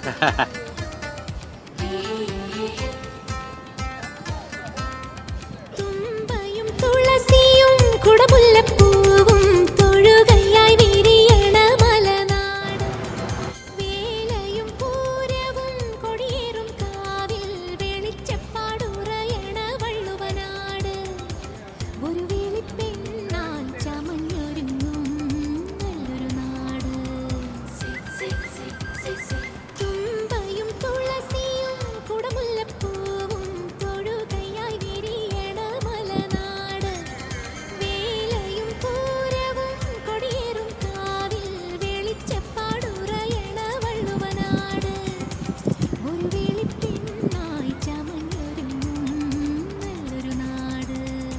തുമ്പയും തുളസിയും കുടമുല്ലപ്പൂവും തൊഴുകയായി വിരിയണ മലനാട്. വേലയും പൂരവും കൊടിയേറും കാവിൽ വെളിച്ചപ്പാടുറയണ വള്ളുവനാട്. ഒരു വേളിപ്പെണ്ണാൻ ചമഞ്ഞൊരുങ്ങും നല്ലൊരു നാട്. തുമ്പയും തുളസിയും കുടമുല്ലപ്പൂവും തൊഴുകയായി വിരിയണ മലനാട്. വേലയും പൂരവും കൊടിയേറും കാവിൽ വെളിച്ചപ്പാടുറയണ വള്ളുവനാട്. ഒരു വേളിപ്പെണ്ണായി ചമഞ്ഞൊരുങ്ങും നല്ലൊരു നാട്.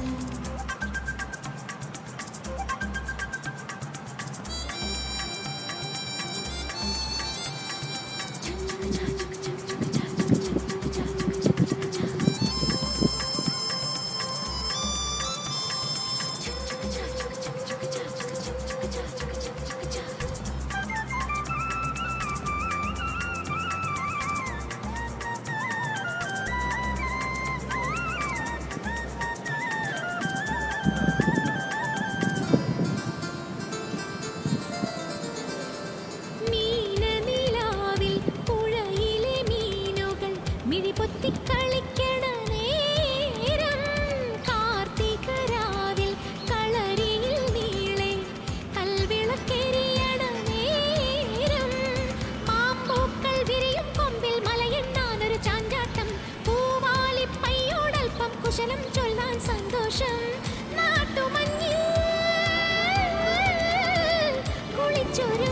മീനനിലാവിൽ പുഴയിലെ മീനുകൾ മിഴിപൊത്തിക്കളിക്കണ നേരം. കാർത്തികരാവിൽ കളരിയിൽ നീളെ കൽവിളക്കെരിയണ നേരം. മാമ്പൂക്കൾ വിരിയും കൊമ്പിൽ മലയെണ്ണാനൊരു ചാഞ്ചാട്ടം. പൂവാലിപ്പയ്യോടൽപ്പം കുശലം ചൊല്ലാൻ സന്തോഷം. നാട്ടുമഞ്ഞിൽ കുളിച്ചൊരു